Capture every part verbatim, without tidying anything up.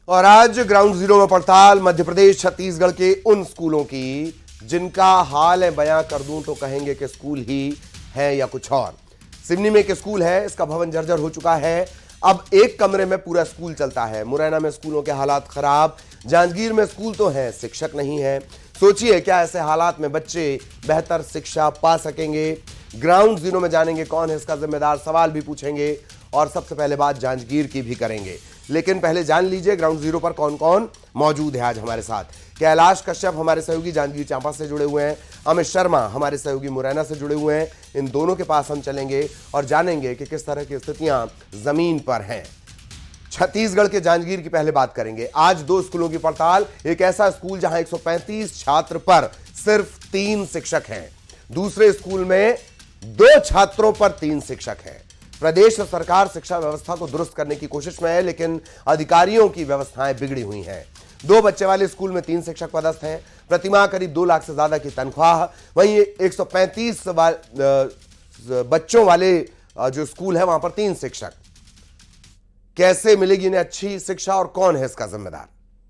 और आज ground zero में पड़ताल मध्य प्रदेश छत्तीसगढ़ के उन स्कूलों की जिनका हाल है बयां कर दूं तो कहेंगे कि स्कूल ही है या कुछ और। सिवनी में एक स्कूल है, इसका भवन जर्जर हो चुका है। अब एक कमरे में पूरा स्कूल चलता है। मुरैना में स्कूलों के हालात खराब, जांजगीर में स्कूल तो है, शिक्षक नहीं है। सोचिए क्या ऐसे हालात में बच्चे बेहतर शिक्षा पा सकेंगे। ग्राउंड जीरो में जानेंगे कौन है इसका जिम्मेदार, सवाल भी पूछेंगे और सबसे पहले बात जांजगीर की भी करेंगे। लेकिन पहले जान लीजिए ग्राउंड जीरो पर कौन कौन मौजूद है आज हमारे साथ। कैलाश कश्यप हमारे सहयोगी जांजगीर चांपा से जुड़े हुए हैं, अमित शर्मा हमारे सहयोगी मुरैना से जुड़े हुए हैं। इन दोनों के पास हम चलेंगे और जानेंगे कि किस तरह की स्थितियां जमीन पर हैं। छत्तीसगढ़ के जांजगीर की पहले बात करेंगे। आज दो स्कूलों की पड़ताल। एक ऐसा स्कूल जहां एक सौ पैंतीस छात्र पर सिर्फ तीन शिक्षक हैं, दूसरे स्कूल में दो छात्रों पर तीन शिक्षक हैं। प्रदेश सरकार शिक्षा व्यवस्था को दुरुस्त करने की कोशिश में है, लेकिन अधिकारियों की व्यवस्थाएं बिगड़ी हुई हैं। दो बच्चे वाले स्कूल में तीन शिक्षक पदस्थ हैं, प्रतिमाह करीब दो लाख से ज्यादा की तनख्वाह। वहीं एक सौ पैंतीस बच्चों वाले जो स्कूल है वहां पर तीन शिक्षक। कैसे मिलेगी इन्हें अच्छी शिक्षा और कौन है इसका जिम्मेदार?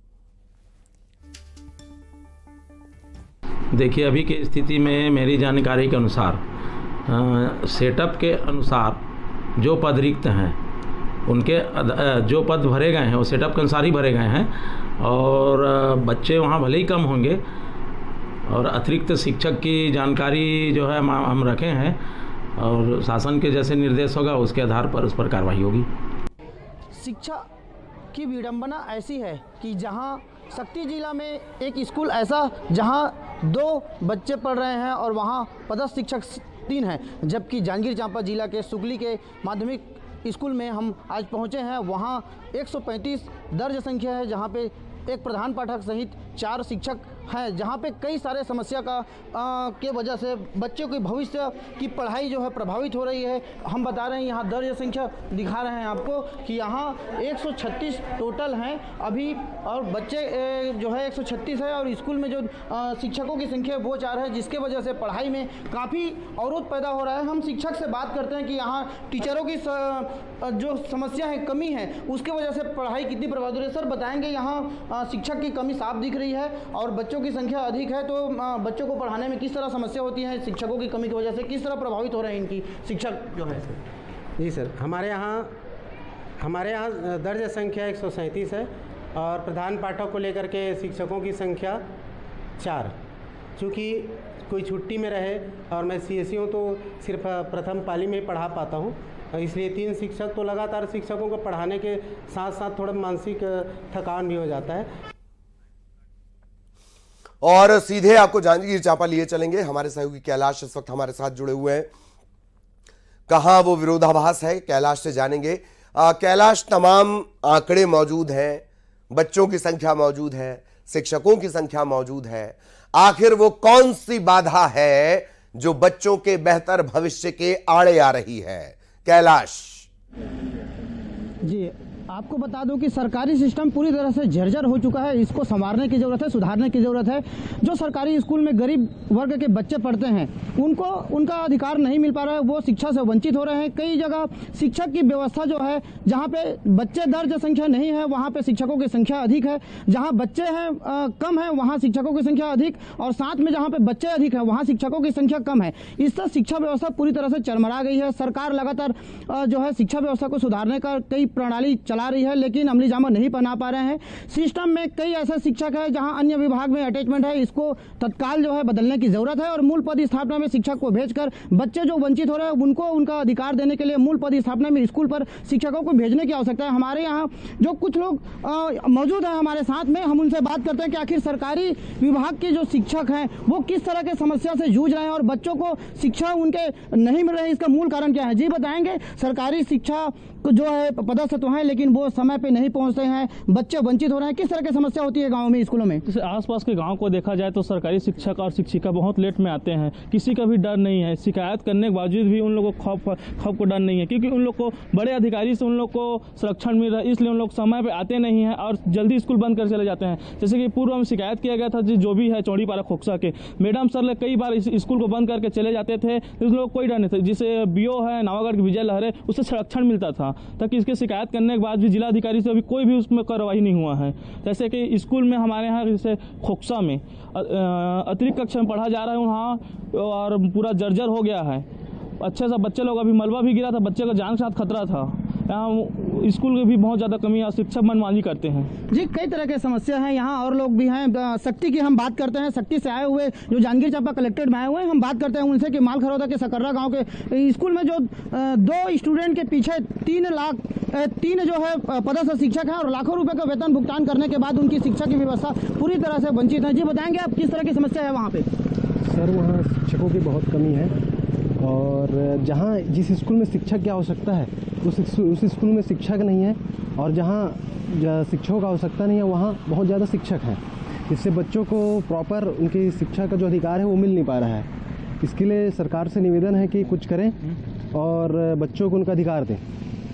देखिए, अभी की स्थिति में मेरी जानकारी के अनुसार सेटअप के अनुसार जो पद रिक्त हैं उनके जो पद भरे गए हैं वो सेटअप के अनुसार ही भरे गए हैं और बच्चे वहाँ भले ही कम होंगे और अतिरिक्त शिक्षक की जानकारी जो है हम रखे हैं और शासन के जैसे निर्देश होगा उसके आधार पर उस पर कार्रवाई होगी। शिक्षा की विडंबना ऐसी है कि जहां शक्ति जिला में एक स्कूल ऐसा जहां दो बच्चे पढ़ रहे हैं और वहां पदस्थ शिक्षक तीन हैं, जबकि जांजगीर चांपा जिला के सुगली के माध्यमिक स्कूल में हम आज पहुंचे हैं। वहां एक सौ पैंतीस दर्ज संख्या है, जहां पे एक प्रधान पाठक सहित चार शिक्षक हैं, जहां पे कई सारे समस्या का आ, के वजह से बच्चों के भविष्य की पढ़ाई जो है प्रभावित हो रही है। हम बता रहे हैं यहाँ दर्ज संख्या दिखा रहे हैं आपको कि यहाँ एक सौ छत्तीस टोटल हैं अभी और बच्चे ए, जो है एक सौ छत्तीस है और स्कूल में जो आ, शिक्षकों की संख्या वो चार है, जिसके वजह से पढ़ाई में काफ़ी अवरोध पैदा हो रहा है। हम शिक्षक से बात करते हैं कि यहाँ टीचरों की स, जो समस्या है, कमी है, उसके वजह से पढ़ाई कितनी प्रभावित हो रही है। सर बताएंगे यहाँ शिक्षक की कमी साफ दिख रही है और बच्चों की संख्या अधिक है, तो बच्चों को पढ़ाने में किस तरह समस्या होती है? शिक्षकों की कमी की वजह से किस तरह प्रभावित हो रहे हैं इनकी शिक्षक जो है? जी सर, हमारे यहाँ हमारे यहाँ दर्ज संख्या एक सौ सैंतीस है और प्रधान पाठक को लेकर के शिक्षकों की संख्या चार। चूँकि कोई छुट्टी में रहे और मैं सी एस सी हूँ तो सिर्फ प्रथम पाली में ही पढ़ा पाता हूँ, इसलिए तीन शिक्षक तो लगातार शिक्षकों को पढ़ाने के साथ साथ थोड़ा मानसिक थकान भी हो जाता है। और सीधे आपको जांजगीर चांपा लिए चलेंगे। हमारे सहयोगी कैलाश इस वक्त हमारे साथ जुड़े हुए हैं। कहां वो विरोधाभास है, कैलाश से जानेंगे। आ, कैलाश, तमाम आंकड़े मौजूद हैं, बच्चों की संख्या मौजूद है, शिक्षकों की संख्या मौजूद है, आखिर वो कौन सी बाधा है जो बच्चों के बेहतर भविष्य के आड़े आ रही है? कैलाश जी, आपको बता दूं कि सरकारी सिस्टम पूरी तरह से जर्जर हो चुका है। इसको संवारने की ज़रूरत है, सुधारने की ज़रूरत है। जो सरकारी स्कूल में गरीब वर्ग के बच्चे पढ़ते हैं उनको उनका अधिकार नहीं मिल पा रहा है, वो शिक्षा से वंचित हो रहे हैं। कई जगह शिक्षक की व्यवस्था जो है, जहाँ पे बच्चे दर्ज संख्या नहीं है वहाँ पे शिक्षकों की संख्या अधिक है, जहाँ बच्चे हैं आ, कम है वहाँ शिक्षकों की संख्या अधिक, और साथ में जहाँ पे बच्चे अधिक है वहाँ शिक्षकों की संख्या कम है। इससे शिक्षा व्यवस्था पूरी तरह से चरमरा गई है। सरकार लगातार जो है शिक्षा व्यवस्था को सुधारने का कई प्रणाली चला रही है, लेकिन अमली जामा नहीं बना पा रहे हैं। सिस्टम में कई ऐसे शिक्षक हैं जहां अन्य विभाग में अटैचमेंट है, इसको तत्काल जो है बदलने की जरूरत है और मूल पद स्थापना में शिक्षक को भेजकर बच्चे जो वंचित हो रहे हैं उनको उनका अधिकार देने के लिए मूल पद स्थापना में स्कूल पर शिक्षकों को भेजने की आवश्यकता है। हमारे यहाँ जो कुछ लोग मौजूद हैं हमारे साथ में, हम उनसे बात करते हैं कि आखिर सरकारी विभाग के जो शिक्षक हैं वो किस तरह के समस्या से जूझ रहे हैं और बच्चों को शिक्षा उनके नहीं मिल रही है, इसका मूल कारण क्या है? जी बताएंगे। सरकारी शिक्षा जो है पदस्थ तो हैं लेकिन वो समय पे नहीं पहुंचते हैं, बच्चे वंचित हो रहे हैं। किस तरह की समस्या होती है गांव में, स्कूलों में? जैसे आसपास के गांव को देखा जाए तो सरकारी शिक्षक और शिक्षिका बहुत लेट में आते हैं, किसी का भी डर नहीं है। शिकायत करने के बावजूद भी उन लोगों को खौफ खौफ को डर नहीं है, क्योंकि उन लोग को बड़े अधिकारी से उन लोग को संरक्षण मिल रहा है, इसलिए उन लोग समय पर आते नहीं हैं और जल्दी स्कूल बंद कर चले जाते हैं। जैसे कि पूर्व में शिकायत किया गया था जो भी है चौड़ीपारा खोखसा के मैडम सर कई बार इस स्कूल को बंद करके चले जाते थे, उन लोग कोई डर नहीं था। जिसे बी ओ है नावागढ़ की विजय लहरे, उससे संरक्षण मिलता था, ताकि इसके शिकायत करने के बाद आज भी जिला अधिकारी से अभी कोई भी उसमें कार्रवाई नहीं हुआ है। जैसे कि स्कूल में हमारे यहाँ जैसे खोखसा में अतिरिक्त कक्षा में पढ़ा जा रहा है वहाँ, और पूरा जर्जर हो गया है। अच्छे से बच्चे लोग, अभी मलबा भी गिरा था, बच्चे का जान के साथ खतरा था। यहाँ स्कूल की भी बहुत ज़्यादा कमी है, शिक्षक मनमानी करते हैं। जी, कई तरह के समस्या हैं यहाँ, और लोग भी हैं। शक्ति की हम बात करते हैं, शक्ति से आए हुए जो जांजगीर चांपा कलेक्ट्रेट में आए हुए हैं, हम बात करते हैं उनसे कि मालखरौदा के सकर्रा गांव के स्कूल में जो दो स्टूडेंट के पीछे तीन लाख तीन जो है पदस्थ शिक्षक हैं और लाखों रुपए का वेतन भुगतान करने के बाद उनकी शिक्षा की व्यवस्था पूरी तरह से वंचित है। जी, बताएंगे आप किस तरह की समस्या है वहाँ पे? सर, वहाँ शिक्षकों की बहुत कमी है, और जहाँ जिस स्कूल में शिक्षक की आवश्यकता है उस उस स्कूल में शिक्षक नहीं है, और जहाँ शिक्षकों की आवश्यकता नहीं है वहाँ बहुत ज़्यादा शिक्षक हैं। इससे बच्चों को प्रॉपर उनकी शिक्षा का जो अधिकार है वो मिल नहीं पा रहा है। इसके लिए सरकार से निवेदन है कि कुछ करें और बच्चों को उनका अधिकार दें।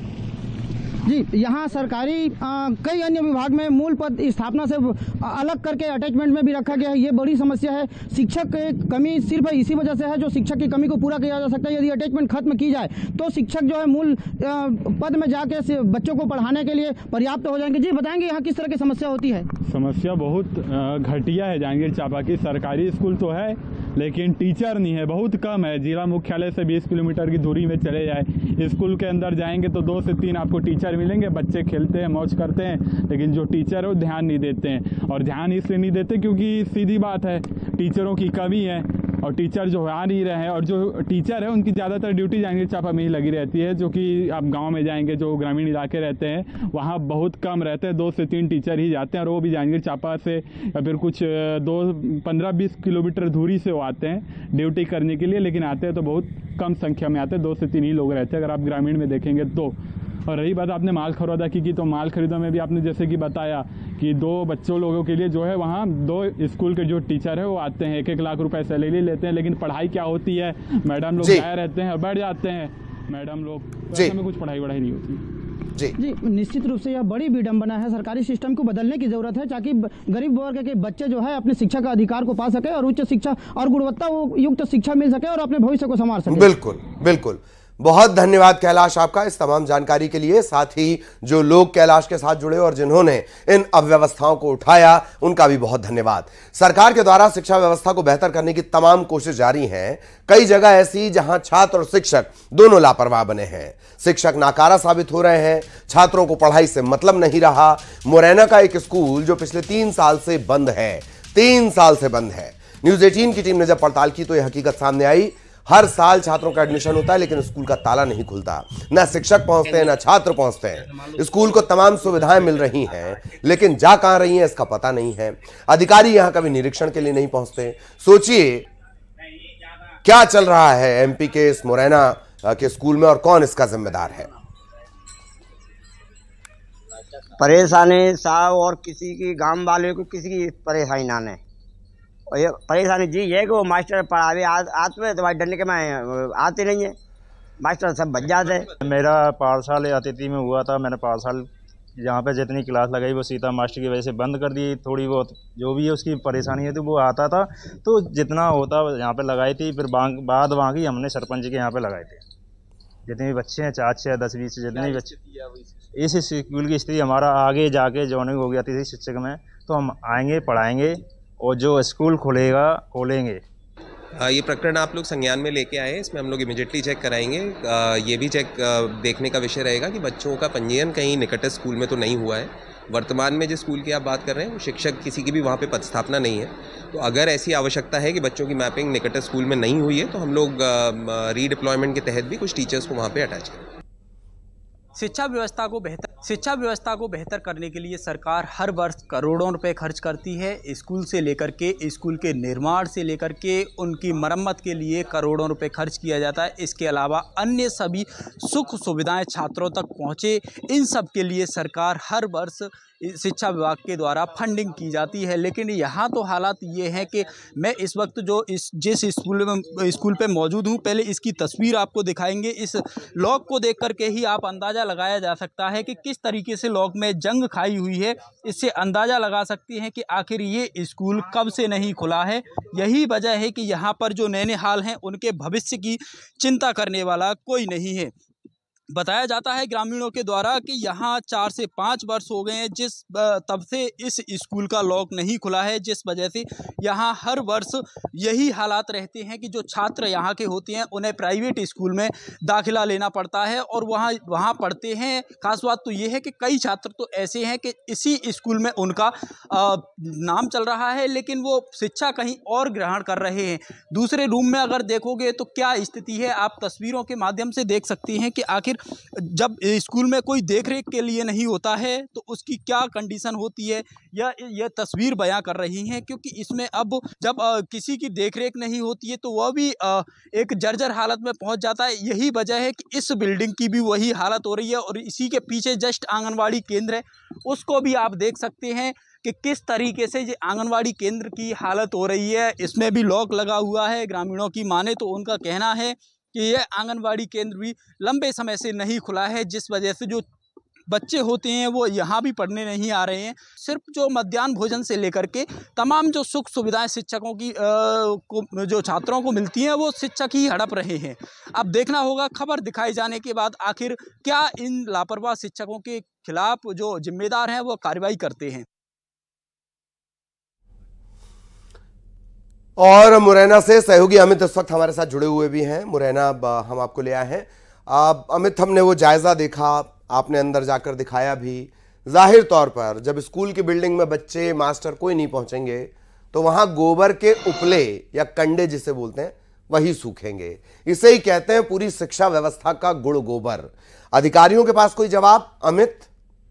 जी, यहाँ सरकारी आ, कई अन्य विभाग में मूल पद स्थापना से अलग करके अटैचमेंट में भी रखा गया है। ये बड़ी समस्या है। शिक्षक की कमी सिर्फ इसी वजह से है जो शिक्षक की कमी को पूरा किया जा सकता है। यदि अटैचमेंट खत्म की जाए तो शिक्षक जो है मूल आ, पद में जाके बच्चों को पढ़ाने के लिए पर्याप्त हो जाएंगे। जी, बताएंगे यहाँ किस तरह की समस्या होती है? समस्या बहुत घटिया है जांजगीर चांपा की। सरकारी स्कूल तो है लेकिन टीचर नहीं है, बहुत कम है। जिला मुख्यालय से बीस किलोमीटर की दूरी में चले जाए, स्कूल के अंदर जाएंगे तो दो से तीन आपको टीचर मिलेंगे। बच्चे खेलते हैं, मौज करते हैं, लेकिन जो टीचर है वो ध्यान नहीं देते हैं। और ध्यान इसलिए नहीं देते क्योंकि सीधी बात है, टीचरों की कमी है और टीचर जो आ नहीं रहे हैं। और जो टीचर है उनकी ज़्यादातर ड्यूटी जांजगीर चांपा में ही लगी रहती है, जो कि आप गांव में जाएंगे, जो ग्रामीण इलाके रहते हैं वहाँ बहुत कम रहते हैं। दो से तीन टीचर ही जाते हैं, और वो भी जांजगीर चांपा से या फिर कुछ दो पंद्रह बीस किलोमीटर दूरी से वो आते हैं ड्यूटी करने के लिए, लेकिन आते हैं तो बहुत कम संख्या में आते हैं, दो से तीन ही लोग रहते हैं अगर आप ग्रामीण में देखेंगे तो। और रही बात आपने माल खरीदा की की तो माल खरीदा में भी आपने जैसे कि बताया कि दो बच्चों लोगों के लिए जो है वहाँ दो स्कूल के जो टीचर है वो आते हैं, एक एक लाख रुपए सैलरी लेते हैं, लेकिन पढ़ाई क्या होती है? मैडम लोग आए रहते हैं और बैठ जाते हैं मैडम लोग, तो में कुछ पढ़ाई वढ़ाई नहीं होती। जी जी, निश्चित रूप से यह बड़ी विडंबना है। सरकारी सिस्टम को बदलने की जरूरत है ताकि गरीब वर्ग के बच्चे जो है अपने शिक्षा का अधिकार को पा सके और उच्च शिक्षा और गुणवत्ता युक्त शिक्षा मिल सके और अपने भविष्य को संवार सके। बिल्कुल बिल्कुल, बहुत धन्यवाद कैलाश आपका इस तमाम जानकारी के लिए। साथ ही जो लोग कैलाश के साथ जुड़े और जिन्होंने इन अव्यवस्थाओं को उठाया उनका भी बहुत धन्यवाद। सरकार के द्वारा शिक्षा व्यवस्था को बेहतर करने की तमाम कोशिश जारी है। कई जगह ऐसी जहां छात्र और शिक्षक दोनों लापरवाह बने हैं, शिक्षक नाकारा साबित हो रहे हैं, छात्रों को पढ़ाई से मतलब नहीं रहा। मुरैना का एक स्कूल जो पिछले तीन साल से बंद है, तीन साल से बंद है। न्यूज अठारह की टीम ने जब पड़ताल की तो यह हकीकत सामने आई। हर साल छात्रों का एडमिशन होता है लेकिन स्कूल का ताला नहीं खुलता, ना शिक्षक पहुंचते हैं ना छात्र पहुंचते हैं। स्कूल को तमाम सुविधाएं मिल रही हैं लेकिन जा कहां रही हैं इसका पता नहीं है। अधिकारी यहां कभी निरीक्षण के लिए नहीं पहुंचते। सोचिए क्या चल रहा है एमपी के इस मुरैना के स्कूल में और कौन इसका जिम्मेदार है। परेशानी साहब और किसी की गांव वाले को किसी की परेशानी ना है, और ये परेशानी जी है कि वो मास्टर पढ़ावे आते हुए तो भाई डरने के मैं आते नहीं है, मास्टर सब बच जाते हैं। मेरा पाठशाल अतिथि में हुआ था, मैंने पाठशाल यहाँ पे जितनी क्लास लगाई वो सीता मास्टर की वजह से बंद कर दी। थोड़ी बहुत जो भी है उसकी परेशानी है तो वो आता था तो जितना होता यहाँ पे लगाई थी, फिर बाद वहाँ की हमने सरपंच के यहाँ पे लगाए थे। जितने भी बच्चे हैं चार छः दस बीस जितने भी बच्चे, इस स्कूल की स्थिति हमारा आगे जाके जॉइनिंग हो गया थी शिक्षक में, तो हम आएंगे पढ़ाएंगे और जो स्कूल खुलेगा खोलेंगे। ये प्रकरण आप लोग संज्ञान में लेके आए, इसमें हम लोग इमीडिएटली चेक कराएंगे। ये भी चेक देखने का विषय रहेगा कि बच्चों का पंजीयन कहीं निकटस्थ स्कूल में तो नहीं हुआ है। वर्तमान में जिस स्कूल की आप बात कर रहे हैं वो शिक्षक किसी की भी वहाँ पे पदस्थापना नहीं है, तो अगर ऐसी आवश्यकता है कि बच्चों की मैपिंग निकटस्थ स्कूल में नहीं हुई है तो हम लोग रीडिप्लॉयमेंट के तहत भी कुछ टीचर्स को वहाँ पर अटैच करें। शिक्षा व्यवस्था को बेहतर शिक्षा व्यवस्था को बेहतर करने के लिए सरकार हर वर्ष करोड़ों रुपए खर्च करती है। स्कूल से लेकर के स्कूल के निर्माण से लेकर के उनकी मरम्मत के लिए करोड़ों रुपए खर्च किया जाता है। इसके अलावा अन्य सभी सुख सुविधाएं छात्रों तक पहुंचे, इन सब के लिए सरकार हर वर्ष शिक्षा विभाग के द्वारा फंडिंग की जाती है। लेकिन यहाँ तो हालात ये हैं कि मैं इस वक्त जो इस जिस स्कूल में स्कूल पे मौजूद हूँ, पहले इसकी तस्वीर आपको दिखाएंगे। इस लॉक को देख करके ही आप अंदाज़ा लगाया जा सकता है कि किस तरीके से लॉक में जंग खाई हुई है। इससे अंदाज़ा लगा सकते हैं कि आखिर ये स्कूल कब से नहीं खुला है। यही वजह है कि यहाँ पर जो नैनिहाल हैं उनके भविष्य की चिंता करने वाला कोई नहीं है। बताया जाता है ग्रामीणों के द्वारा कि यहाँ चार से पाँच वर्ष हो गए हैं जिस तब से इस स्कूल का लॉक नहीं खुला है, जिस वजह से यहाँ हर वर्ष यही हालात रहते हैं कि जो छात्र यहाँ के होते हैं उन्हें प्राइवेट स्कूल में दाखिला लेना पड़ता है और वहाँ वहाँ पढ़ते हैं। खास बात तो ये है कि कई छात्र तो ऐसे हैं कि इसी स्कूल में उनका आ, नाम चल रहा है लेकिन वो शिक्षा कहीं और ग्रहण कर रहे हैं। दूसरे रूम में अगर देखोगे तो क्या स्थिति है, आप तस्वीरों के माध्यम से देख सकती हैं कि आखिर जब स्कूल में कोई देखरेख के लिए नहीं होता है तो उसकी क्या कंडीशन होती है, यह यह तस्वीर बयां कर रही हैं। क्योंकि इसमें अब जब आ, किसी की देखरेख नहीं होती है तो वह भी आ, एक जर्जर हालत में पहुंच जाता है। यही वजह है कि इस बिल्डिंग की भी वही हालत हो रही है और इसी के पीछे जस्ट आंगनवाड़ी केंद्र है, उसको भी आप देख सकते हैं कि किस तरीके से ये आंगनवाड़ी केंद्र की हालत हो रही है। इसमें भी लॉक लगा हुआ है। ग्रामीणों की माने तो उनका कहना है कि यह आंगनवाड़ी केंद्र भी लंबे समय से नहीं खुला है, जिस वजह से जो बच्चे होते हैं वो यहाँ भी पढ़ने नहीं आ रहे हैं। सिर्फ जो मध्याह्न भोजन से लेकर के तमाम जो सुख सुविधाएं शिक्षकों की आ, को जो छात्रों को मिलती हैं वो शिक्षक ही हड़प रहे हैं। अब देखना होगा खबर दिखाए जाने के बाद आखिर क्या इन लापरवाह शिक्षकों के खिलाफ जो जिम्मेदार हैं वो कार्रवाई करते हैं। और मुरैना से सहयोगी अमित इस वक्त हमारे साथ जुड़े हुए भी हैं। मुरैना हम आपको ले आए हैं। अमित, हमने वो जायजा देखा, आपने अंदर जाकर दिखाया भी। जाहिर तौर पर जब स्कूल की बिल्डिंग में बच्चे मास्टर कोई नहीं पहुंचेंगे तो वहां गोबर के उपले या कंडे जिसे बोलते हैं वही सूखेंगे। इसे ही कहते हैं पूरी शिक्षा व्यवस्था का गुड़ गोबर। अधिकारियों के पास कोई जवाब अमित?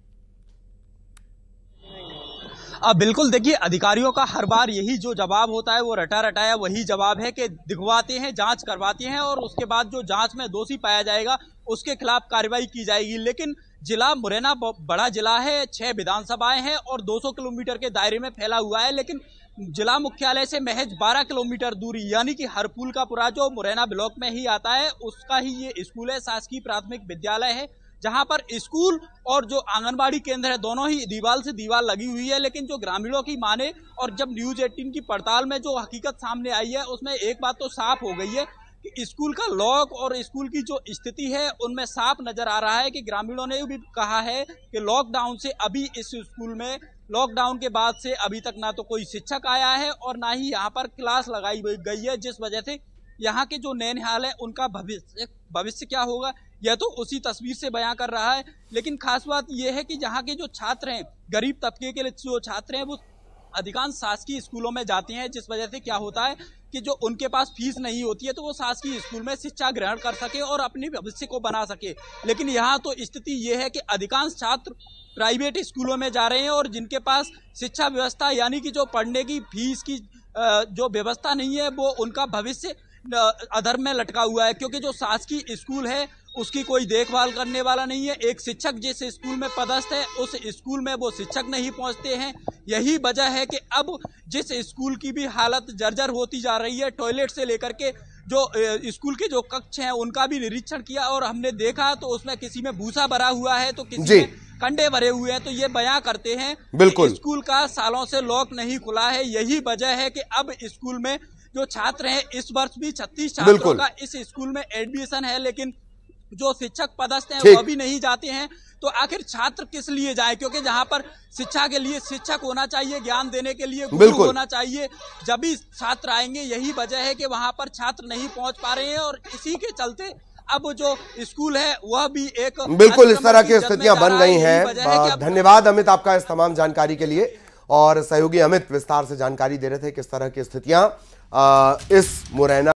अब बिल्कुल देखिए, अधिकारियों का हर बार यही जो जवाब होता है वो रटा रटाया वही जवाब है कि दिखवाते हैं, जांच करवाते हैं और उसके बाद जो जांच में दोषी पाया जाएगा उसके खिलाफ कार्रवाई की जाएगी। लेकिन जिला मुरैना बड़ा जिला है, छह विधानसभाएं हैं और दो सौ किलोमीटर के दायरे में फैला हुआ है। लेकिन जिला मुख्यालय से महज बारह किलोमीटर दूरी यानी कि हरपुल का पुरा जो मुरैना ब्लॉक में ही आता है उसका ही ये स्कूल है। शासकीय प्राथमिक विद्यालय है जहां पर स्कूल और जो आंगनबाड़ी केंद्र है दोनों ही दीवार से दीवार लगी हुई है। लेकिन जो ग्रामीणों की माने और जब न्यूज अठारह की पड़ताल में जो हकीकत सामने आई है उसमें एक बात तो साफ हो गई है कि स्कूल का लॉक और स्कूल की जो स्थिति है उनमें साफ नजर आ रहा है कि ग्रामीणों ने भी कहा है कि लॉकडाउन से अभी इस स्कूल में लॉकडाउन के बाद से अभी तक ना तो कोई शिक्षक आया है और ना ही यहाँ पर क्लास लगाई गई है, जिस वजह से यहाँ के जो नैनिहाल है उनका भविष्य भविष्य क्या होगा यह तो उसी तस्वीर से बयां कर रहा है। लेकिन खास बात यह है कि यहाँ के जो छात्र हैं, गरीब तबके के जो छात्र हैं वो अधिकांश शासकीय स्कूलों में जाते हैं, जिस वजह से क्या होता है कि जो उनके पास फीस नहीं होती है तो वो शासकीय स्कूल में शिक्षा ग्रहण कर सके और अपने भविष्य को बना सके। लेकिन यहाँ तो स्थिति ये है कि अधिकांश छात्र प्राइवेट स्कूलों में जा रहे हैं और जिनके पास शिक्षा व्यवस्था यानी कि जो पढ़ने की फीस की जो व्यवस्था नहीं है वो उनका भविष्य अधर्म में लटका हुआ है। क्योंकि जो शासकीय स्कूल है उसकी कोई देखभाल करने वाला नहीं है। एक शिक्षक जिस स्कूल में पदस्थ है उस स्कूल में वो शिक्षक नहीं पहुंचते हैं। यही वजह है कि अब जिस स्कूल की भी हालत जर्जर होती जा रही है, टॉयलेट से लेकर के जो स्कूल के जो कक्ष हैं उनका भी निरीक्षण किया और हमने देखा तो उसमें किसी में भूसा भरा हुआ है तो किसी में कंडे भरे हुए हैं। तो ये बयां करते हैं कि स्कूल का सालों से लॉक नहीं खुला है। यही वजह है कि अब स्कूल में जो छात्र हैं, इस वर्ष भी छत्तीस छात्रों का इस स्कूल में एडमिशन है, लेकिन जो शिक्षक पदस्थ हैं वो भी नहीं जाते हैं। तो आखिर छात्र किस लिए जाए? क्योंकि जहां पर शिक्षा के लिए शिक्षक होना चाहिए, ज्ञान देने के लिए गुरु होना चाहिए, जब भी छात्र आएंगे। यही वजह है कि वहां पर छात्र नहीं पहुंच पा रहे हैं और इसी के चलते अब जो स्कूल है वह भी एक बिल्कुल इस तरह की स्थितियां बन गई हैं। धन्यवाद अमित आपका इस तमाम जानकारी के लिए। और सहयोगी अमित विस्तार से जानकारी दे रहे थे किस तरह की स्थितियां इस मुरैना